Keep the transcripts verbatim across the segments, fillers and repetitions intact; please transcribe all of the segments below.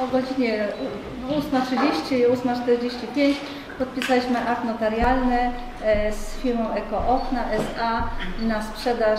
o godzinie ósma trzydzieści i ósma czterdzieści pięć podpisaliśmy akt notarialny z firmą Ekookna S A na sprzedaż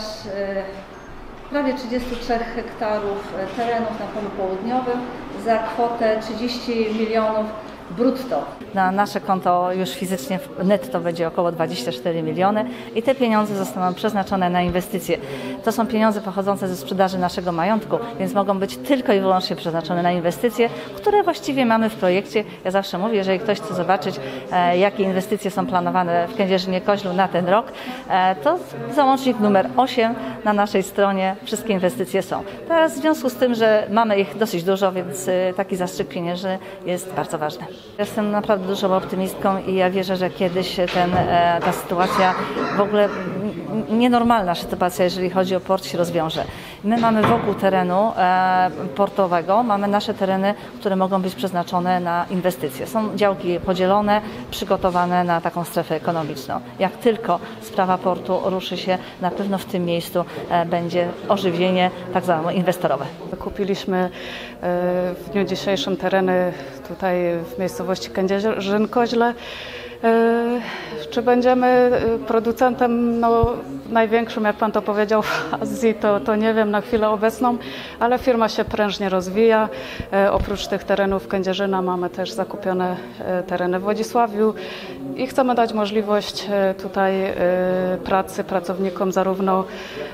prawie trzydziestu trzech hektarów terenów na polu południowym za kwotę trzydzieści milionów brutto. Na nasze konto już fizycznie netto będzie około dwadzieścia cztery miliony i te pieniądze zostaną przeznaczone na inwestycje. To są pieniądze pochodzące ze sprzedaży naszego majątku, więc mogą być tylko i wyłącznie przeznaczone na inwestycje, które właściwie mamy w projekcie. Ja zawsze mówię, jeżeli ktoś chce zobaczyć, e, jakie inwestycje są planowane w Kędzierzynie-Koźlu na ten rok, e, to załącznik numer osiem na naszej stronie wszystkie inwestycje są. Teraz w związku z tym, że mamy ich dosyć dużo, więc e, taki zastrzyk pieniężny jest bardzo ważny. Jestem naprawdę dużą optymistką i ja wierzę, że kiedyś ten, ta sytuacja, w ogóle nienormalna sytuacja, jeżeli chodzi o port, się rozwiąże. My mamy wokół terenu portowego, mamy nasze tereny, które mogą być przeznaczone na inwestycje. Są działki podzielone, przygotowane na taką strefę ekonomiczną. Jak tylko sprawa portu ruszy się, na pewno w tym miejscu będzie ożywienie tak zwane inwestorowe. Kupiliśmy w dniu dzisiejszym tereny tutaj w miejscowości Kędzierzyn-Koźle. Czy będziemy producentem no, największym, jak Pan to powiedział, w Azji, to, to nie wiem na chwilę obecną, ale firma się prężnie rozwija. Oprócz tych terenów Kędzierzyna mamy też zakupione tereny w Wodzisławiu i chcemy dać możliwość tutaj pracy pracownikom zarówno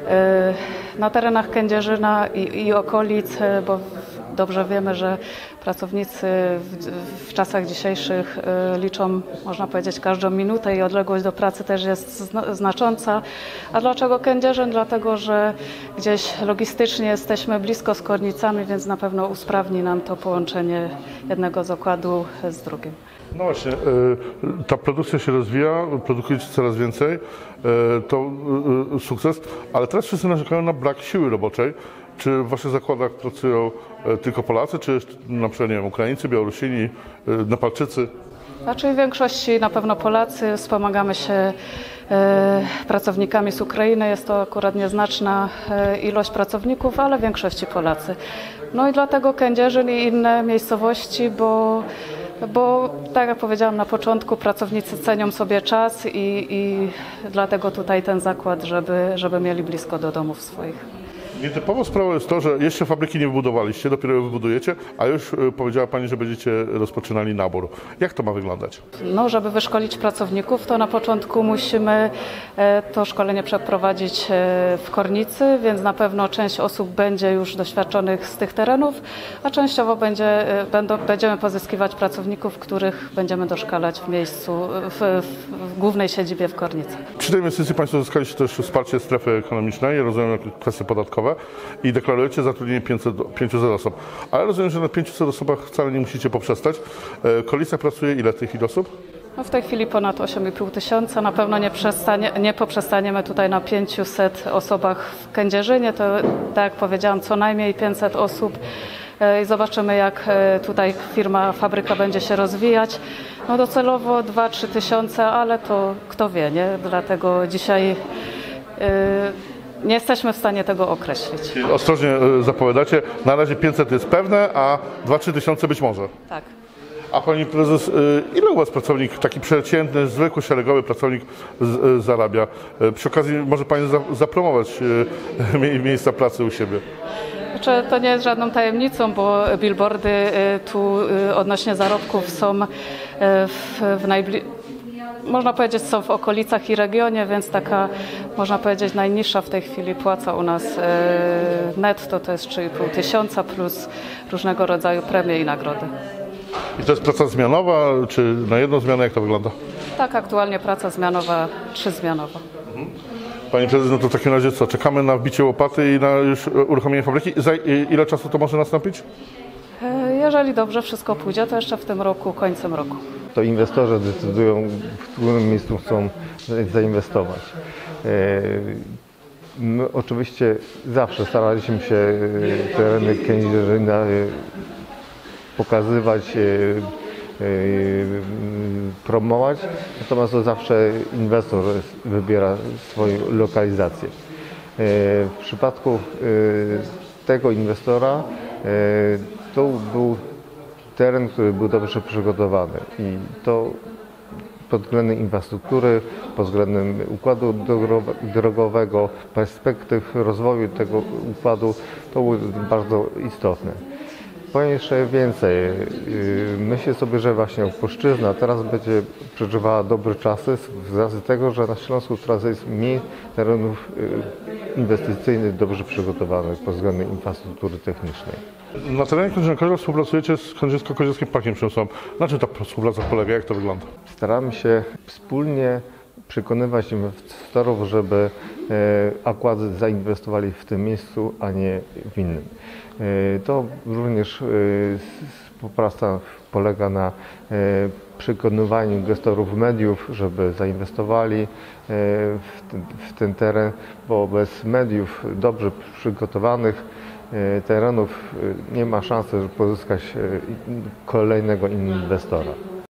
na terenach Kędzierzyna i, i okolic, bo dobrze wiemy, że pracownicy w, w czasach dzisiejszych liczą, można powiedzieć, każdą minutę i odległość do pracy też jest zna, znacząca. A dlaczego Kędzierzyn? Dlatego, że gdzieś logistycznie jesteśmy blisko z Kornicami, więc na pewno usprawni nam to połączenie jednego zakładu z drugim. No właśnie, ta produkcja się rozwija, produkujecie coraz więcej, to sukces, ale teraz wszyscy narzekają na brak siły roboczej. Czy w Waszych zakładach pracują tylko Polacy, czy na przykład nie wiem, Ukraińcy, Białorusini, Nepalczycy? Znaczy w większości na pewno Polacy, wspomagamy się e, pracownikami z Ukrainy, jest to akurat nieznaczna e, ilość pracowników, ale w większości Polacy. No i dlatego Kędzierzyn i inne miejscowości, bo Bo tak jak powiedziałam na początku, pracownicy cenią sobie czas i, i dlatego tutaj ten zakład, żeby, żeby mieli blisko do domów swoich. Nietypową sprawą jest to, że jeszcze fabryki nie wybudowaliście, dopiero ją wybudujecie, a już powiedziała Pani, że będziecie rozpoczynali nabór. Jak to ma wyglądać? No, żeby wyszkolić pracowników, to na początku musimy to szkolenie przeprowadzić w Kornicy, więc na pewno część osób będzie już doświadczonych z tych terenów, a częściowo będzie, będą, będziemy pozyskiwać pracowników, których będziemy doszkalać w miejscu, w, w głównej siedzibie w Kornicy. Przy tej inwestycji Państwo uzyskaliście też wsparcie strefy ekonomicznej, rozumiem, kwestie podatkowe i deklarujecie zatrudnienie pięciuset osób. Ale rozumiem, że na pięciuset osobach wcale nie musicie poprzestać. Kolica pracuje ile tych ile osób? No w tej chwili ponad osiem i pół tysiąca. Na pewno nie, przestanie, nie poprzestaniemy tutaj na pięciuset osobach w Kędzierzynie. To tak jak powiedziałam, co najmniej pięćset osób. I zobaczymy, jak tutaj firma, fabryka będzie się rozwijać. No docelowo dwa trzy tysiące, ale to kto wie, nie? Dlatego dzisiaj yy, nie jesteśmy w stanie tego określić. Ostrożnie zapowiadacie, na razie pięćset jest pewne, a dwa trzy tysiące być może. Tak. A Pani Prezes, ile u Was pracownik, taki przeciętny, zwykły, szeregowy pracownik z, zarabia? Przy okazji może Pani za, zapromować miejsca pracy u siebie. Znaczy, to nie jest żadną tajemnicą, bo billboardy tu odnośnie zarobków są w, w najbli... można powiedzieć, są w okolicach i regionie, więc taka, można powiedzieć, najniższa w tej chwili płaca u nas netto to jest trzy i pół tysiąca plus różnego rodzaju premie i nagrody. I to jest praca zmianowa, czy na jedną zmianę, jak to wygląda? Tak, aktualnie praca zmianowa, trzyzmianowa. Mhm. Pani Prezes, no to w takim razie co, czekamy na wbicie łopaty i na już uruchomienie fabryki. Za ile czasu to może nastąpić? Jeżeli dobrze wszystko pójdzie, to jeszcze w tym roku, końcem roku. To inwestorzy decydują, w którym miejscu chcą zainwestować. My oczywiście zawsze staraliśmy się tereny Kędzierzyna pokazywać, promować, natomiast to zawsze inwestor wybiera swoją lokalizację. W przypadku tego inwestora to był teren, który był dobrze przygotowany i to pod względem infrastruktury, pod względem układu drogowego, perspektyw rozwoju tego układu, to było bardzo istotne. Powiem jeszcze więcej. Myślę sobie, że właśnie Opolszczyzna teraz będzie przeżywała dobre czasy z racji tego, że na Śląsku teraz jest mniej terenów inwestycyjnych dobrze przygotowanych pod względem infrastruktury technicznej. Na terenie Kędzierzyna-Koźla współpracujecie z Kędziersko-Koźlskim Parkiem Przemysłowym. Na czym ta współpraca polega? Jak to wygląda? Staramy się wspólnie przekonywać inwestorów, żeby akurat zainwestowali w tym miejscu, a nie w innym. To również współpraca polega na przekonywaniu inwestorów mediów, żeby zainwestowali w ten, w ten teren, bo bez mediów dobrze przygotowanych terenów nie ma szansy pozyskać kolejnego inwestora.